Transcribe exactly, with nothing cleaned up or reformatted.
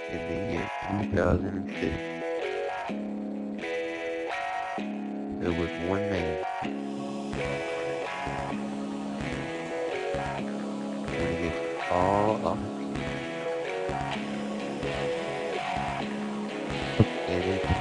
in the year two thousand six, there was one man went against all odds, and it